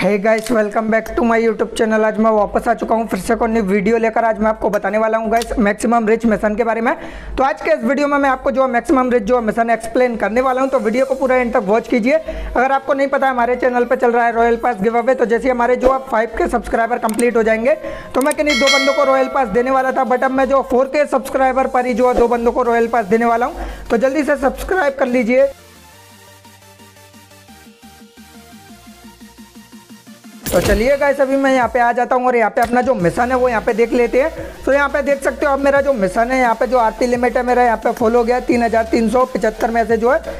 Hey guys, welcome back to my YouTube channel. आज मैं वापस आ चुका हूं फिर से कोई नई वीडियो लेकर। आज मैं आपको बताने वाला हूं गाइस मैक्सिमम रिच मिशन के बारे में। तो आज के इस वीडियो में मैं आपको जो मैक्सिमम रिच जो मिशन एक्सप्लेन करने वाला हूं, तो वीडियो को पूरा एंड तक वॉच कीजिए। अगर आपको नहीं पता हमारे चैनल पर चल रहा है रॉयल पास गिव अवे, तो जैसे हमारे जो 5K सब्सक्राइबर कंप्लीट हो जाएंगे तो मैं किन्हीं 2 बंदों को रॉयल पास देने वाला था, बट अब मैं जो 4K सब्सक्राइबर पर ही जो 2 बंदों को रॉयल पास देने वाला हूँ। तो जल्दी से सब्सक्राइब कर लीजिए। तो चलिए गाइस, अभी मैं यहाँ पे आ जाता हूँ और यहाँ पे अपना जो मिशन है वो यहाँ पे देख लेते हैं। तो यहाँ पे देख सकते हो अब मेरा जो मिशन है, यहाँ पे जो आरपी लिमिट है मेरा यहाँ पे फुल हो गया। 3375 में से जो है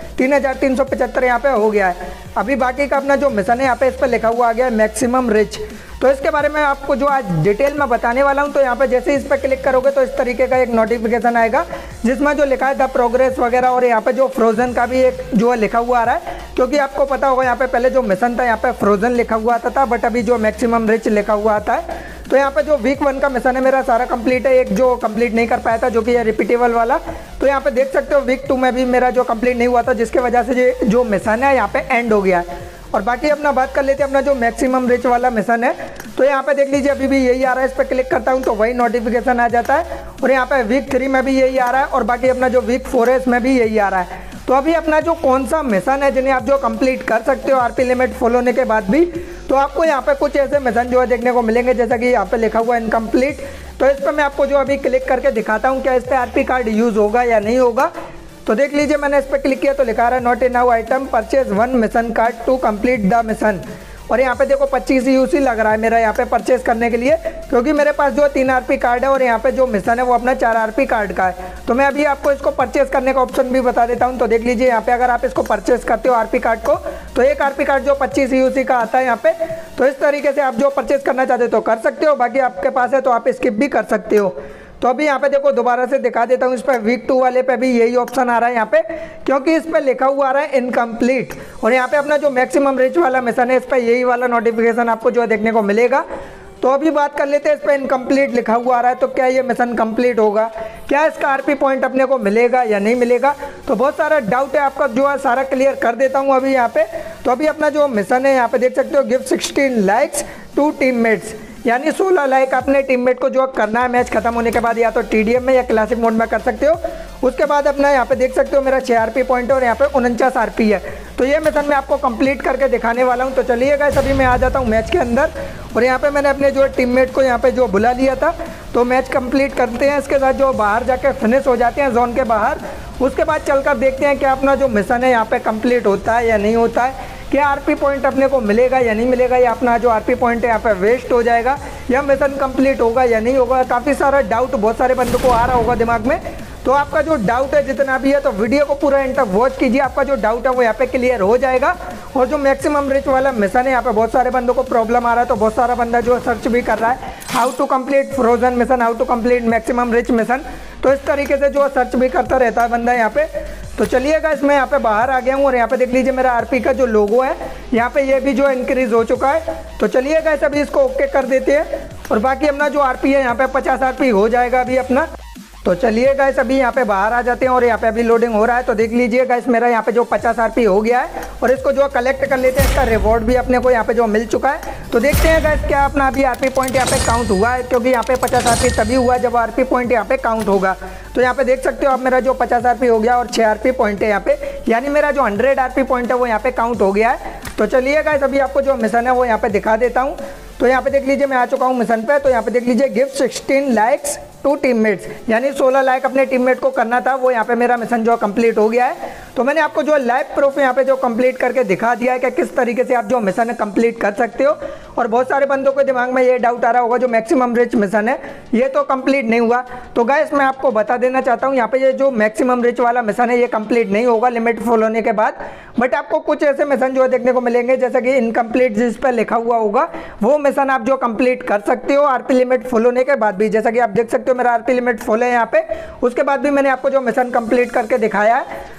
3375 यहाँ पे हो गया है। अभी बाकी का अपना जो मिशन है यहाँ पे इस पर लिखा हुआ आ गया है मैक्सिमम रिच। तो इसके बारे में आपको जो आज डिटेल में बताने वाला हूँ। तो यहाँ पे जैसे इस पर क्लिक करोगे तो इस तरीके का एक नोटिफिकेशन आएगा जिसमें जो लिखा है द प्रोग्रेस वगैरह, और यहाँ पे जो फ्रोजन का भी एक जो है लिखा हुआ आ रहा है, क्योंकि आपको पता होगा यहाँ पे पहले जो मिशन था यहाँ पे फ्रोजन लिखा हुआ आता था, बट अभी जो मैक्सिमम रिच लिखा हुआ आता है। तो यहाँ पे जो वीक 1 का मिशन है मेरा सारा कंप्लीट है, एक जो कंप्लीट नहीं कर पाया था जो कि है रिपीटेबल वाला। तो यहाँ पे देख सकते हो वीक 2 में भी मेरा जो कंप्लीट नहीं हुआ था, जिसके वजह से जो मिशन है यहाँ पे एंड हो गया है। और बाकी अपना बात कर लेते हैं अपना जो मैक्सिमम रिच वाला मिशन है। तो यहाँ पे देख लीजिए अभी भी यही आ रहा है, इस पर क्लिक करता हूँ तो वही नोटिफिकेशन आ जाता है। और यहाँ पे वीक 3 में भी यही आ रहा है, और बाकी अपना जो वीक 4 है इसमें भी यही आ रहा है। तो अभी अपना जो कौन सा मिशन है जिन्हें आप जो कंप्लीट कर सकते हो आरपी लिमिट फुल होने के बाद भी, तो आपको यहाँ पे कुछ ऐसे मिशन जो है देखने को मिलेंगे, जैसा कि यहाँ पे लिखा हुआ है इनकम्प्लीट। तो इस पर मैं आपको जो अभी क्लिक करके दिखाता हूँ क्या इस पर आरपी कार्ड यूज़ होगा या नहीं होगा। तो देख लीजिए मैंने इस पर क्लिक किया तो लिखा रहा है not in now item, purchase 1 mission card to complete the mission. और यहाँ पे देखो 25 यूसी लग रहा है मेरा यहाँ पे परचेज करने के लिए, क्योंकि मेरे पास जो 3 आरपी कार्ड है और यहाँ पे जो मिशन है वो अपना 4 आरपी कार्ड का है। तो मैं अभी आपको इसको परचेज करने का ऑप्शन भी बता देता हूँ। तो देख लीजिए यहाँ पे अगर आप इसको परचेज करते हो आरपी कार्ड को, तो एक आरपी कार्ड जो 25 यूसी का आता है यहाँ पे। तो इस तरीके से आप जो परचेज करना चाहते हो तो कर सकते हो, बाकी आपके पास है तो आप स्किप भी कर सकते हो। तो अभी यहाँ पे देखो दोबारा से दिखा देता हूँ, इस पर वीक 2 वाले पे भी यही ऑप्शन आ रहा है यहाँ पे, क्योंकि इस पर लिखा हुआ आ रहा है इनकम्प्लीट। और यहाँ पे अपना जो मैक्सिमम रिच वाला मिशन है इस पर यही वाला नोटिफिकेशन आपको जो है देखने को मिलेगा। तो अभी बात कर लेते हैं, इस पर इनकम्प्लीट लिखा हुआ आ रहा है, तो क्या ये मिशन कंप्लीट होगा, क्या इसका आरपी पॉइंट अपने को मिलेगा या नहीं मिलेगा। तो बहुत सारा डाउट है आपका जो है सारा क्लियर कर देता हूँ अभी यहाँ पे। तो अभी अपना जो मिशन है यहाँ पे देख सकते हो, गिव 16 लाइक्स टू टीममेट्स, यानी 16 लाइक अपने टीममेट को जो करना है मैच खत्म होने के बाद, या तो टीडीएम में या क्लासिक मोड में कर सकते हो। उसके बाद अपना यहाँ पे देख सकते हो मेरा 6 आरपी पॉइंट है और यहाँ पे 49 आरपी है। तो ये मिशन मैं आपको कंप्लीट करके दिखाने वाला हूँ। तो चलिए गाइस, अभी मैं आ जाता हूँ मैच के अंदर, और यहाँ पे मैंने अपने जो टीममेट को यहाँ पे जो बुला लिया था। तो मैच कंप्लीट करते हैं, इसके साथ जो बाहर जाके फिनिश हो जाते हैं जोन के बाहर। उसके बाद चलकर देखते हैं कि अपना जो मिशन है यहाँ पे कंप्लीट होता है या नहीं होता है, क्या आरपी पॉइंट अपने को मिलेगा या नहीं मिलेगा, या अपना जो आरपी पॉइंट है यहाँ पे वेस्ट हो जाएगा, या मिशन कंप्लीट होगा या नहीं होगा। काफ़ी सारा डाउट बहुत सारे बंदों को आ रहा होगा दिमाग में। तो आपका जो डाउट है जितना भी है तो वीडियो को पूरा एंड तक वॉच कीजिए, आपका जो डाउट है वो यहाँ पे क्लियर हो जाएगा। और जो मैक्सिमम रिच वाला मिशन है यहाँ पे बहुत सारे बंदों को प्रॉब्लम आ रहा है, तो बहुत सारा बंदा जो सर्च भी कर रहा है how to complete frozen mission, how to complete maximum rich mission. तो इस तरीके से जो सर्च भी करता रहता है बंदा यहाँ पे। तो चलिए गाइस, मैं यहाँ पे बाहर आ गया हूँ और यहाँ पे देख लीजिए मेरा आरपी का जो लोगो है यहाँ पे ये भी जो इंक्रीज हो चुका है। तो चलिए गाइस, अभी इसको ओके कर देते हैं, और बाकी अपना जो आरपी है यहाँ पे 50 आरपी हो जाएगा अभी अपना। तो चलिए गाइस, अभी यहाँ पे बाहर आ जाते हैं और यहाँ पे अभी लोडिंग हो रहा है। तो देख लीजिए गाइस, मेरा यहाँ पे जो 50 आरपी हो गया है, और इसको जो कलेक्ट कर लेते हैं, इसका रिवॉर्ड भी अपने को यहाँ पे जो मिल चुका है। तो देखते हैं गाइस क्या अपना अभी आरपी पॉइंट यहाँ पे काउंट हुआ है, क्योंकि यहाँ पे 50 आरपी तभी हुआ जब आरपी पॉइंट यहाँ पे काउंट होगा। तो यहाँ पे देख सकते हो अब मेरा जो 50 आरपी हो गया और 6 आरपी पॉइंट है यहाँ पे, यानी मेरा जो 100 आरपी पॉइंट है वो यहाँ पे काउंट हो गया है। तो चलिए गाइस, अभी आपको जो मिशन है वो यहाँ पे दिखा देता हूँ। तो यहाँ पे देख लीजिए मैं आ चुका हूँ मिशन पे। तो यहाँ पे देख लीजिए गिव 16 लाइक्स टू टीममेट्स, यानी 16 लाइक अपने टीममेट को करना था, वो यहाँ पे मेरा मिशन जो कंप्लीट हो गया है। तो मैंने आपको जो लाइव प्रूफ यहाँ पे जो कंप्लीट करके दिखा दिया है कि किस तरीके से आप जो मिशन है कंप्लीट कर सकते हो। और बहुत सारे बंदों के दिमाग में ये डाउट आ रहा होगा जो मैक्सिमम रिच मिशन है ये तो कंप्लीट नहीं हुआ। तो गाइस, मैं आपको बता देना चाहता हूँ यहाँ पे ये जो मैक्सिमम रिच वाला मिशन है ये कंप्लीट नहीं होगा लिमिट फुल होने के बाद, बट आपको कुछ ऐसे मिशन जो है देखने को मिलेंगे जैसे कि इनकम्प्लीट, जिस पर लिखा हुआ होगा वो मिशन आप जो कंप्लीट कर सकते हो आरपी लिमिट फुल होने के बाद भी। जैसा कि आप देख सकते हो मेरा आरपी लिमिट फुल है यहाँ पे, उसके बाद भी मैंने आपको जो मिशन कंप्लीट करके दिखाया है।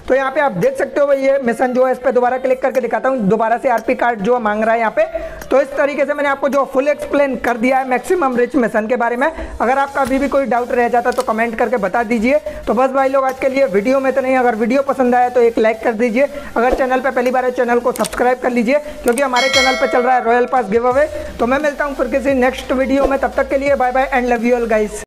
तो यहाँ पे आप देख सकते हो भाई ये मिशन जो है, इस पर दोबारा क्लिक करके दिखाता हूँ, दोबारा से आरपी कार्ड जो मांग रहा है यहाँ पे। तो इस तरीके से मैंने आपको जो फुल एक्सप्लेन कर दिया है मैक्सिमम रिच मिशन के बारे में। अगर आपका अभी भी कोई डाउट रह जाता तो कमेंट करके बता दीजिए। तो बस भाई लोग आज के लिए वीडियो में तो नहीं, अगर वीडियो पसंद आया तो एक लाइक कर दीजिए। अगर चैनल पर पहली बार है चैनल को सब्सक्राइब कर लीजिए, क्योंकि हमारे चैनल पर चल रहा है रॉयल पास गिव अवे। तो मैं मिलता हूँ फिर किसी नेक्स्ट वीडियो में, तब तक के लिए bye bye and love you all guys.